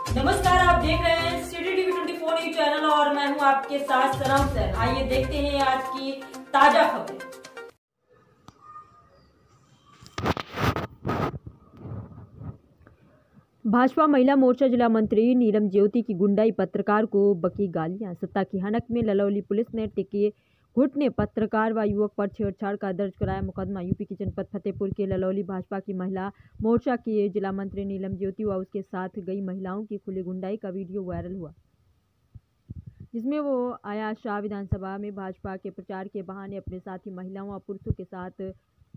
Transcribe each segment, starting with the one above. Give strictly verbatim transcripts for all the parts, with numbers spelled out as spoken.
नमस्कार, आप देख रहे हैं सिटी टीवी चौबीस न्यूज चैनल और मैं हूं आपके साथ सनम सैन। आइए देखते हैं आज की ताजा खबरें। भाजपा महिला मोर्चा जिला मंत्री नीलम ज्योति की गुंडाई, पत्रकार को बकी गालियां। सत्ता की हनक में ललौली पुलिस ने टिके घुटने पत्रकार व युवक पर छेड़छाड़ का दर्ज कराया मुकदमा। यूपी की जनपद फतेहपुर के ललौली भाजपा की महिला मोर्चा की जिला मंत्री नीलम ज्योति व उसके साथ गई महिलाओं की खुली गुंडाई का वीडियो वायरल हुआ, जिसमें वो आया शाह विधानसभा में भाजपा के प्रचार के बहाने अपने साथी महिलाओं व पुरुषों के साथ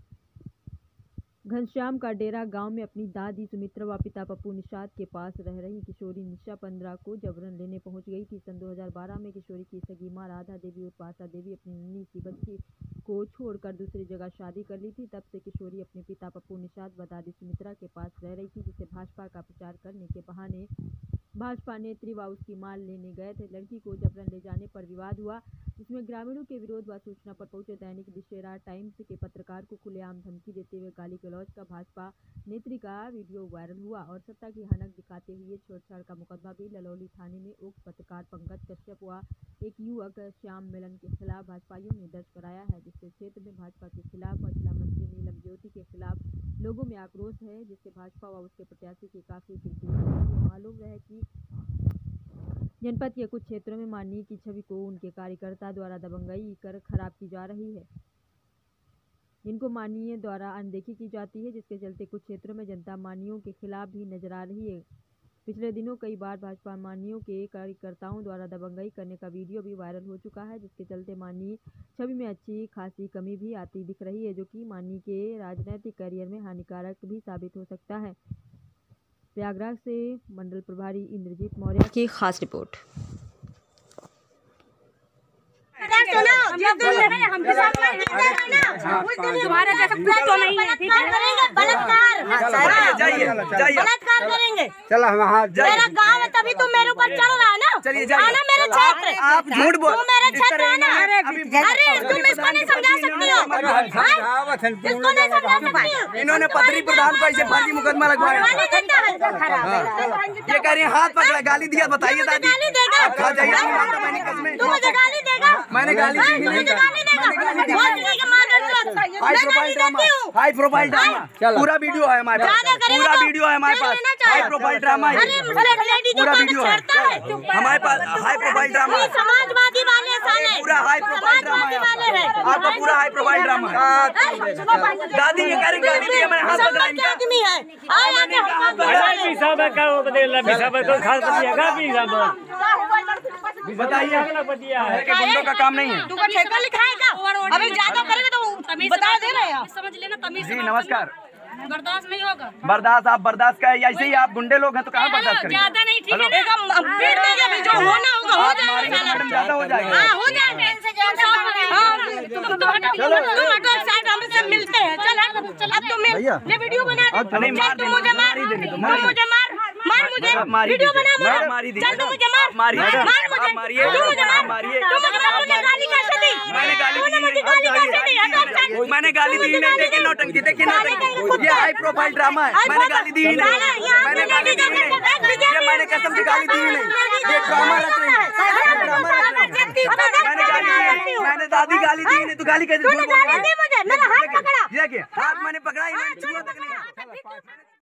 घनश्याम का डेरा गांव में अपनी दादी सुमित्रा व पिता पप्पू निषाद के पास रह रही किशोरी निशा पंद्रह को जबरन लेने पहुंच गई थी। सन दो हज़ार बारह में किशोरी की सगी मां राधा देवी और पासा देवी अपनी नन्ही सी बच्ची को छोड़कर दूसरी जगह शादी कर ली थी। तब से किशोरी अपने पिता पप्पू निषाद व दादी सुमित्रा के पास रह रही थी, जिसे भाजपा का प्रचार करने के बहाने भाजपा नेत्री व उसकी मां लेने गए थे। लड़की को जबरन ले जाने पर विवाद हुआ, जिसमें ग्रामीणों के विरोध व सूचना पर पहुंचे दैनिक दिशेरा टाइम्स के पत्रकार को खुलेआम धमकी देते हुए गाली गलौज का भाजपा नेत्री का वीडियो वायरल हुआ और सत्ता की हनक दिखाते हुए छेड़छाड़ का मुकदमा भी ललौली थाने में उक्त पत्रकार पंकज कश्यप व एक युवक श्याम मिलन के खिलाफ भाजपाइयों ने दर्ज कराया है, जिससे क्षेत्र में भाजपा के खिलाफ व जिला मंत्री नीलम ज्योति के खिलाफ लोगों में आक्रोश है, जिससे भाजपा व उसके प्रत्याशी की काफी दिलचस्पी है। मालूम रहे कि जनपद के कुछ क्षेत्रों में माननीय की छवि को उनके कार्यकर्ता द्वारा दबंगई कर खराब की जा रही है, जिनको माननीय द्वारा अनदेखी की जाती है, जिसके चलते कुछ क्षेत्रों में जनता माननीयों के खिलाफ भी नजर आ रही है। पिछले दिनों कई बार भाजपा माननीयों के कार्यकर्ताओं द्वारा दबंगई करने का वीडियो भी वायरल हो चुका है, जिसके चलते माननीय छवि में अच्छी खासी कमी भी आती दिख रही है, जो कि माननीय के राजनीतिक करियर में हानिकारक भी साबित हो सकता है। प्रयागराज से मंडल प्रभारी इंद्रजीत मौर्य की खास रिपोर्ट। तुम्हारे जैसा कुछ तो नहीं है, ठीक है? बलात्कार बलात्कार करेंगे। चलो हम मेरा गाँव है तभी तुम मेरे ऊपर चल रहा है ना। चलिए जाइए। आना मेरे क्षेत्र, आप झूठ बोल, तुम मेरे क्षेत्र आना। अरे तुम इसको नहीं समझा सकती हो, इसको नहीं समझा सकती हो। इन्होंने पत्री प्रधान को ऐसे फर्जी मुकदमा लगवाया। ये कह रही हाथ पकड़ा, गाली दिया। बताइए दादी, गाली देगा? खा जाइए। मैंने तू मुझे गाली देगा? मैंने गाली दी नहीं। मुझे गाली देगा? High profile drama, high profile drama, पूरा वीडियो है हमारे पास, पूरा वीडियो है हमारे पास। हाई प्रोफाइल ड्रामा है, पूरा वीडियो है हमारे पास। हाई प्रोफाइल ड्रामा, समाजवादी वाले साले, पूरा हाई प्रोफाइल ड्रामा है आपका, पूरा हाई प्रोफाइल ड्रामा है। दादी ये कह रही गाली दी, मैंने हाथ पकड़ा इनका। आदमी है बताइए, गुंडों का काम नहीं है। तू ठेका लिखाएगा, अभी ज्यादा करेगा तो बता दे रहे हैं। समझ लेना, तमीज जी नमस्कार। बर्दाश्त नहीं होगा। बर्दाश्त आप बर्दाश्त का ऐसे ही आप गुंडे लोग हैं तो कहाँ बर्दाश्त करेंगे? ज्यादा नहीं, ठीक है? जो होना होगा हो जाएगा, मैडम ज्यादा हो जाएगा। हाँ हो जाएगा। हमसे मिलते हैं। चल अब तुम ये वीडियो बना दे। नहीं मार तुम मुझे मार, तुम मुझे मार, मार मुझे, वीडियो बना, मारी दी। चल तुम मुझे मार, मारिए, मार मुझे, मारिए, तुम मुझे मार, मारिए। तुम मुझे मार, मुझे गाली कैसे दी? मैंने गाली तूने दी मुझे गाली कैसे दी? हटो, मैंने गाली दी नहीं। देखिए नौटंकी, देखिए नौटंकी, ये हाई प्रोफाइल ड्रामा है। मैंने गाली दी ही नहीं, मैंने गाली दी ही नहीं। ये मैंने कसम से गाली दी ही नहीं। ये ड्रामा रच रही है, ड्रामा रच रही है। मैंने गाली दी नहीं, मैंने दादी गाली दी नहीं, तो गाली कैसे? तूने गाली दी मुझे, मेरा हाथ पकड़ा। देखिए हाथ मैंने पकड़ा ही नहीं, छुआ तक नहीं।